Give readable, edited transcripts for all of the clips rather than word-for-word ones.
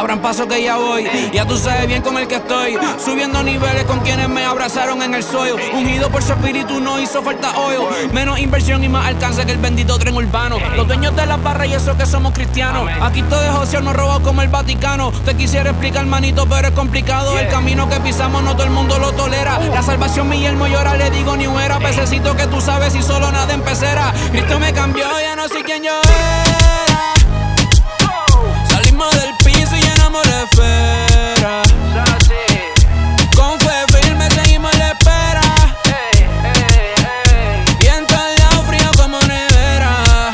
abran paso que ya voy. Ya tú sabes bien con el que estoy, subiendo niveles con quienes me abrazaron en el suelo. Ungido por su espíritu no hizo falta hoyo. Menos inversión y más alcance que el bendito tren urbano. Los dueños de las barras y eso que somos cristianos. Aquí todo es ocio, no robado como el Vaticano. Te quisiera explicar, manito, pero es complicado. El camino que pisamos no todo el mundo lo tolera. La salvación mi yermo llora, le digo ni huera. Pececito que tú sabes y solo nada en pecera. Cristo me cambió, ya no sé quién yo era. Salimos del piso y llenamos la esfera. Con fe firme seguimos la espera. Viento al lado frío como nevera.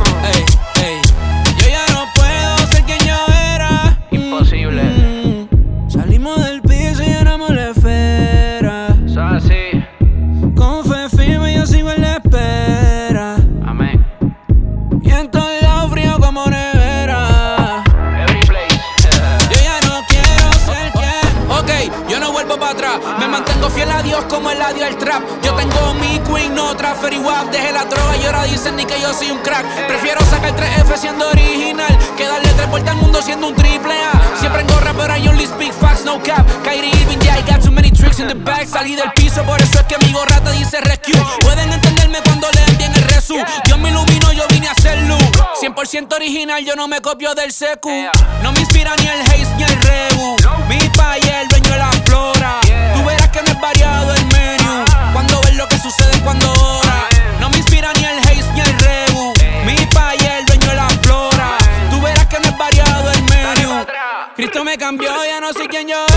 Yo ya no puedo ser quien yo era. Imposible. Salimos del piso y llenamos la esfera. Con fe firme yo sigo en la espera. Amén. Viento al lado frío como nevera. Every place. Yo ya no quiero ser quien. Ok, yo no vuelvo para atrás. Me mantengo fiel a Dios como el adiós al trap. Yo tengo mi queen, no otra Ferry-Wap. Dejé la droga y ahora dicen ni que yo soy un crack. Prefiero sacar 3F siendo original que darle 3 vueltas al mundo siendo un triple A. Siempre en gorra pero I only speak facts, no cap. Kyrie Irving, yeah, I got too many tricks in the bag. Salí del piso, por eso es que mi gorra te dice rescue. Pueden entenderme cuando leen bien el resu. Dios me iluminó, yo vine a hacer luz. 100% original, yo no me copio del secu. No me inspira ni el haze ni el rebu. Mi país es el dueño de la flora. Tú verás que no es variado el menú. Cuando ves lo que sucede cuando ora. No me inspira ni el haze ni el rebu. Mi país es el dueño de la flora. Tú verás que no es variado el menú. Cristo me cambió, ya no sé quién yo